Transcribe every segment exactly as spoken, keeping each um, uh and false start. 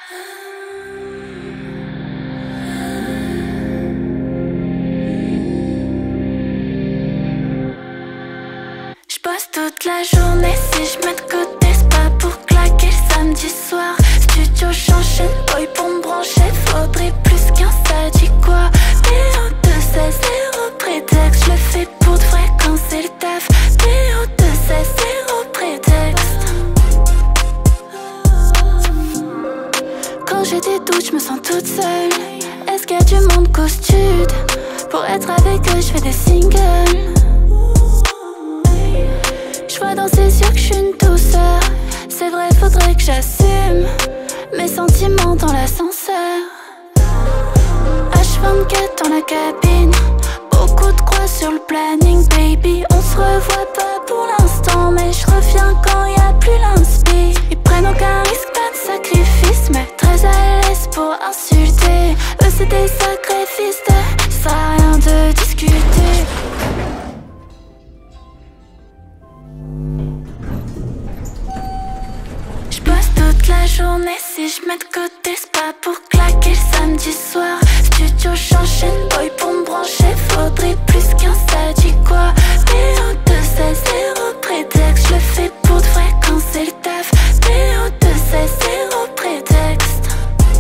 J'bosse toute la journée, si je mets de côté, c'est pas pour claquer le samedi soir. Studio j'enchaîne, boy pour me brancher, faudrait plus qu'un ça dit quoi. P O deux seize, zéro prétexte, je le fais pour de vrai quand c'est le taf. P O deux seize, zéro prétexte. Quand j'ai des doutes, je me sens toute seule. Est-ce qu'il y a du monde qu'au stud? Pour être avec eux, je fais des singles. Je vois dans ses yeux que je suis une douceur. C'est vrai, faudrait que j'assume mes sentiments dans l'ascenseur. H vingt-quatre dans la cabine, beaucoup de croix sur le planning. Baby, on se revoit pas pour l'instant, mais je reviens quand y a plus l'inspi. Ils prennent aucun risque, pas de sacrifice, mais très à l'aise pour insulter. Eux c'est des sacrifices, ça sert à rien de discuter. J'bosse toute la journée, si je mets de côté, c'est pas pour claquer le samedi soir. Studio j'enchaîne, boy pour me brancher, faudrait plus qu'un ça dit quoi. P O deux seize, zéro prétexte, je le fais pour de vrai quand c'est le taf. P O deux seize, zéro prétexte.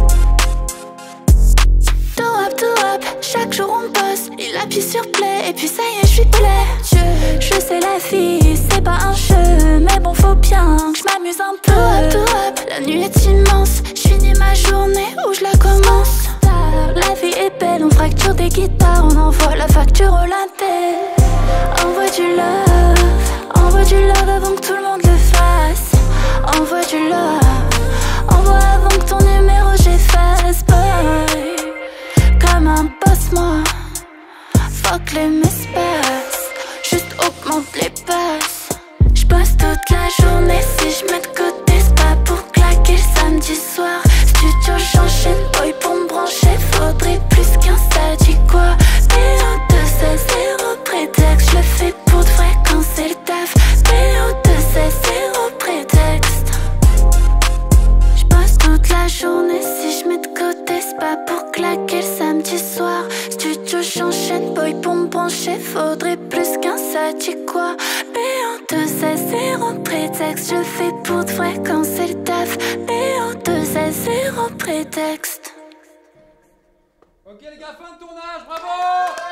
Do up, do up, chaque jour on bosse, il appuie sur play et puis ça y est j'suis play. Je, je sais la vie, c'est pas un jeu, mais bon faut bien que je m'amuse un peu. Do up, do up, la nuit est immense, j'finis ma journée où je la commence. La vie est belle, on fracture des guitares, on envoie la facture au latte. Envoie du love, envoie du love avant que tout le monde le fasse. Envoie du love, envoie avant que ton numéro j'efface. Boy, comme un boss moi, fuck les m'espaces, juste augmente les passes. J'bosse toute la journée, si je mets de côté, c'est pas pour claquer le samedi soir. Studio j'enchaîne, boy pour me brancher, faudrait plus qu'un ça dit quoi. P O deux seize, zéro prétexte, je le fais pour de vrai quand c'est le taf. P O deux seize, zéro prétexte. J'bosse toute la journée, si je mets de côté, c'est pas pour claquer le samedi soir. Studio j'enchaîne, boy pour me brancher, faudrait plus qu'un ça dit quoi. P O deux seize, zéro prétexte, je le fais pour de vrai quand c'est le taf. P O deux seize, zéro prétexte. Ok les gars, fin de tournage, bravo!